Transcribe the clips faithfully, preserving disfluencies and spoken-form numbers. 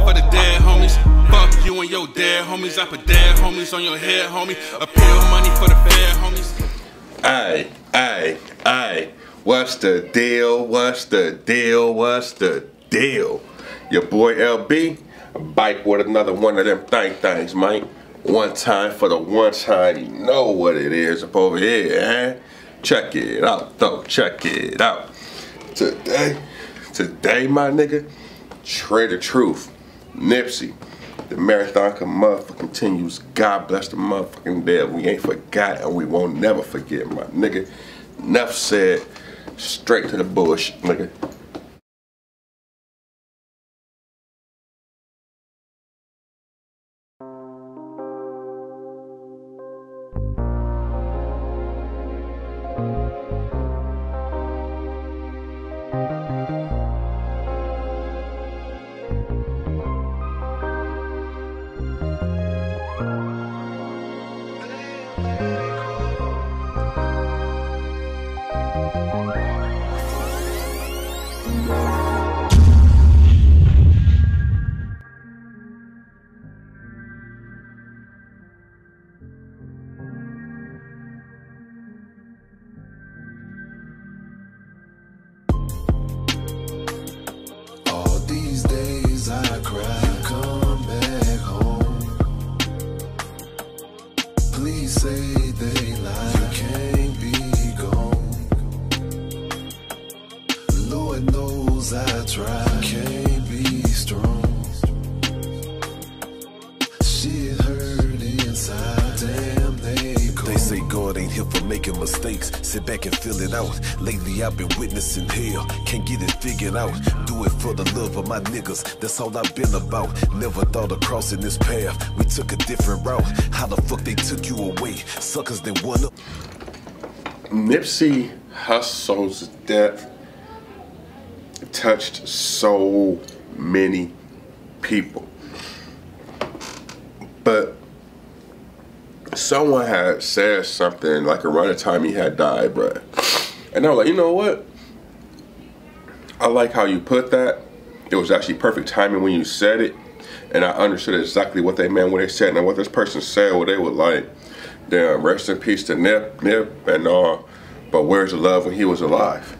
for the dead homies. Fuck you and your dead homies. I put dead homies on your head, homie. Appeal money for the fed homies. Aye, aye, aye. What's the deal? What's the deal? What's the deal? Your boy L B, back with another one of them thing things, man. One time for the one time, you know what it is up over here, eh? Check it out, though. Check it out. Today, today, my nigga, Trey the Truth, Nipsey. The marathon can motherfucking continues. God bless the motherfucking dead. We ain't forgot and we won't never forget, my nigga. Enough said. Straight to the bush, nigga. I cry, come back home. Please say they lie, you can't be gone. Lord knows I try, can't be strong. Shit hurt inside, damn they cold. They say God ain't here for making mistakes. Sit back and feel it out. Lately I've been witnessing hell, can't get it figured out. Do it for the love of my niggas, that's all I've been about. Never thought of crossing this path, we took a different route. How the fuck they took you away, suckers then won up. Nipsey Hussle's death touched so many people. But someone had said something like around the time he had died, bruh. And I was like, you know what? I like how you put that. It was actually perfect timing when you said it. And I understood exactly what they meant when they said it. And what this person said, what they were like, damn, rest in peace to Nip, Nip, and all. But where's the love when he was alive?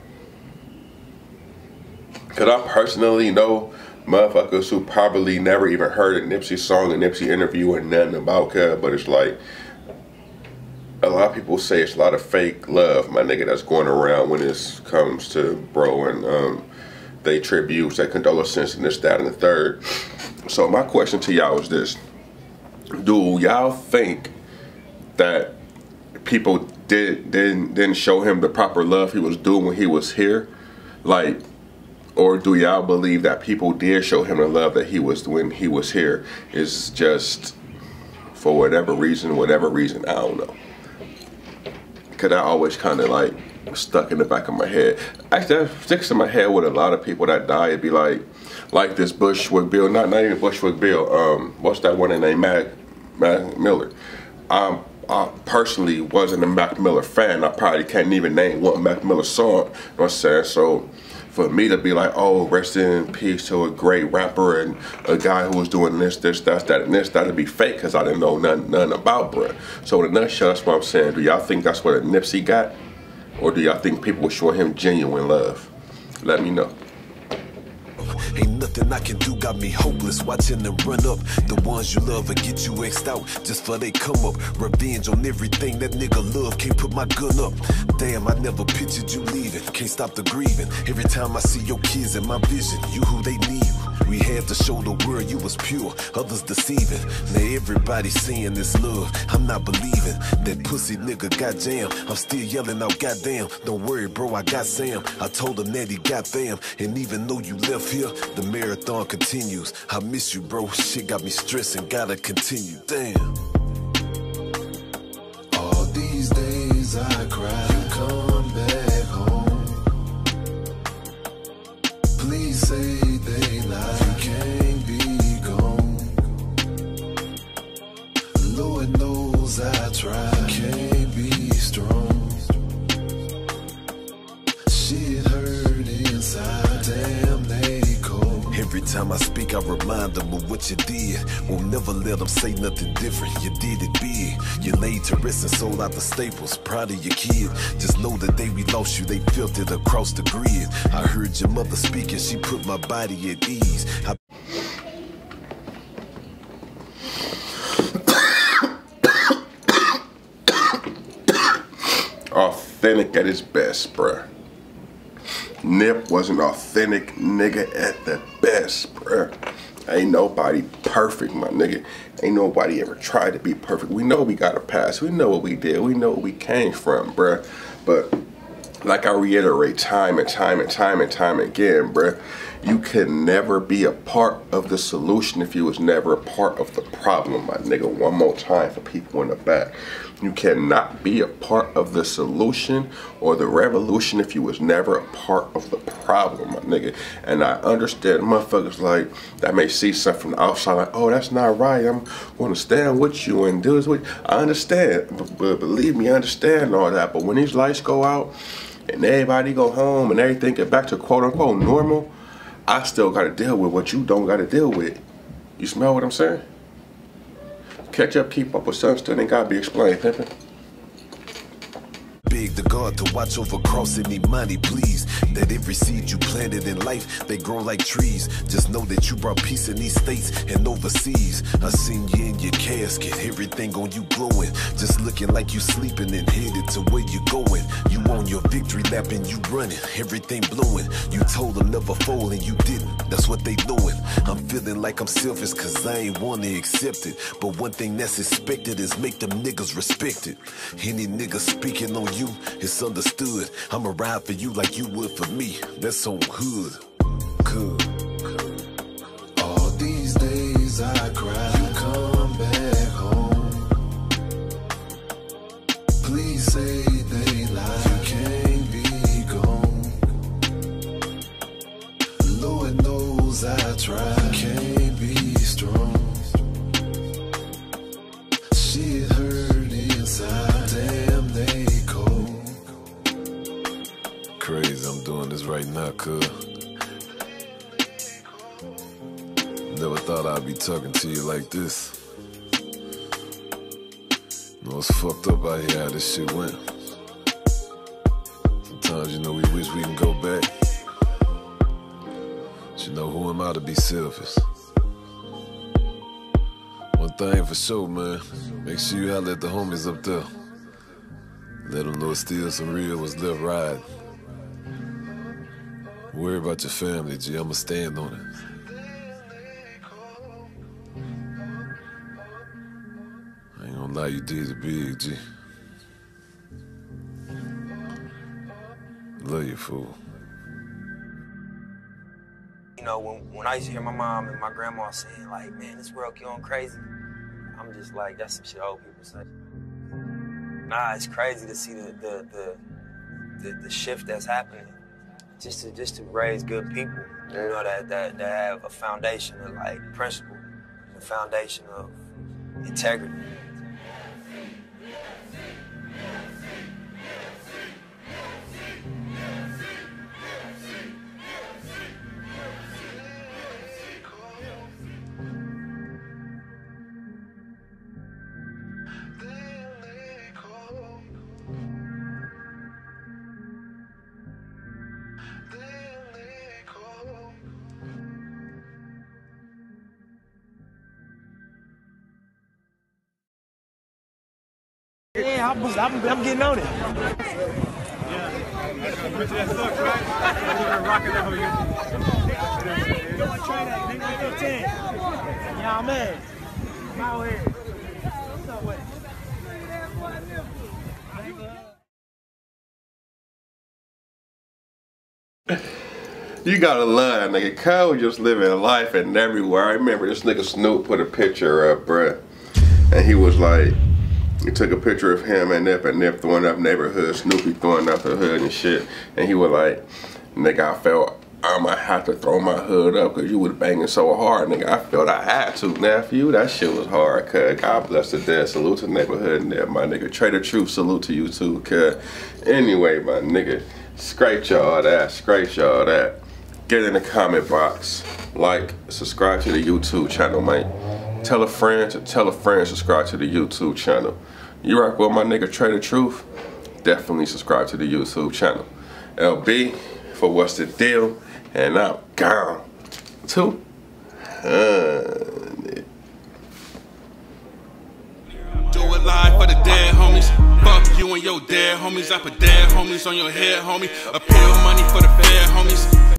Because I personally know motherfuckers who probably never even heard a Nipsey song, a Nipsey interview, or nothing about Cub, but it's like, a lot of people say it's a lot of fake love, my nigga, that's going around when it comes to bro, and um, they tributes, they condolences, and this, that, and the third. So my question to y'all is this. Do y'all think that people did, didn't, didn't show him the proper love he was due when he was here? Like, or do y'all believe that people did show him the love that he was when he was here? It's just for whatever reason, whatever reason, I don't know. Cause I always kind of like stuck in the back of my head. Actually, that sticks in my head with a lot of people that die. It'd be like, like this Bushwick Bill, not not even Bushwick Bill. Um, what's that one named Mac, Mac Miller? Um, I personally wasn't a Mac Miller fan. I probably can't even name one Mac Miller song. You know what I'm saying? So for me to be like, oh, rest in peace to a great rapper and a guy who was doing this, this, that, that, and this, that'd be fake because I didn't know nothing, nothing about bruh. So in a nutshell, that's what I'm saying. Do y'all think that's what a Nipsey got? Or do y'all think people were showing him genuine love? Let me know. Ain't nothing I can do, got me hopeless watching them run up. The ones you love and get you X'd out just for they come up. Revenge on everything that nigga love, can't put my gun up. Damn, I never pictured you leaving, can't stop the grieving. Every time I see your kids in my vision, you who they need. We had to show the world you was pure, others deceiving. Now everybody saying this love, I'm not believing. That pussy nigga got jammed, I'm still yelling out goddamn. Don't worry bro, I got Sam. I told him that he got fam. And even though you left here, the marathon continues. I miss you bro, shit got me stressing, gotta continue, damn. All these days I cry, you come back home. Please say they lie, you can't be gone. Lord knows I try, can't be strong. Shit hurt inside, damn they cold. Every Every time I speak, I remind them of what you did. Won't never let them say nothing different. You did it big. You laid to rest and sold out the staples. Proud of your kid. Just know the day we lost you, they felt it across the grid. I heard your mother speaking, she put my body at ease. I Authentic at his best, bruh. Nip was an authentic nigga at the best, bruh. Ain't nobody perfect, my nigga. Ain't nobody ever tried to be perfect. We know we got a past. We know what we did. We know where we came from, bruh. But like I reiterate time and time and time and time again, bruh, you can never be a part of the solution if you was never a part of the problem, my nigga. One more time for people in the back. You cannot be a part of the solution or the revolution if you was never a part of the problem, my nigga. And I understand motherfuckers like that may see something from the outside like, oh, that's not right. I'm going to stand with you and do this with you. I understand, but, but believe me, I understand all that. But when these lights go out and everybody go home and everything get back to quote unquote normal, I still got to deal with what you don't got to deal with. You smell what I'm saying? Catch up, keep up with something still ain't gotta be explained, pimpin'. Big the God to watch over cross any money, please. That every seed you planted in life, they grow like trees. Just know that you brought peace in these states and overseas. I seen you in your casket, everything on you glowing. Just looking like you sleeping and headed to where you going. You on your victory lap and you running, everything blowing. You told them never fold and you didn't, that's what they doing. I'm feeling like I'm selfish cause I ain't wanna accept it. But one thing that's expected is make them niggas respect it. Any nigga speaking on you, it's understood. I'ma ride for you like you would for me. That's on hood. Good. All these days I cry, you come back home. Please say they lie, you can't be gone. Lord knows I try, can't be strong. Shit hurt inside, damn they crazy, I'm doing this right now, cuz. Never thought I'd be talking to you like this. You know, it's fucked up out here how this shit went. Sometimes, you know, we wish we can go back. But you know, who am I to be selfish? One thing for sure, man. Make sure you holler at the homies up there. Let them know still some real was left riding. Worry about your family, G. I'ma stand on it. I ain't gonna lie, you did it big, G. Love you, fool. You know, when, when I used to hear my mom and my grandma saying, like, man, this world going crazy, I'm just like, that's some shit old people say. Nah, it's crazy to see the the the, the, the shift that's happening. Just to just to raise good people, you know, that, that that have a foundation of like principle, a foundation of integrity. Yeah, I'm, I'm, I'm getting on it. Yeah, man. I'm out here. You gotta love that nigga. Kyle was just living life and everywhere. I remember this nigga Snoop put a picture up, bruh. And he was like, he took a picture of him and Nip and Nip throwing up neighborhood, Snoopy throwing up the hood and shit. And he was like, nigga, I felt I might have to throw my hood up because you was banging so hard, nigga. I felt I had to, nephew. That shit was hard, cuz. God bless the dead. Salute to neighborhood Nip, my nigga. Trader Truth, salute to you too, cuz. Anyway, my nigga, scrape y'all that, scrape y'all that. Get in the comment box. like, subscribe to the YouTube channel, man. Tell a friend to tell a friend, subscribe to the YouTube channel. You rock with my nigga Trader Truth? Definitely subscribe to the YouTube channel. L B for What's the Deal, and I'm gone. Two hundred. Do it live for the dead homies. Fuck you and your dead homies. I put dead homies on your head, homie. Appeal money for the fair homies.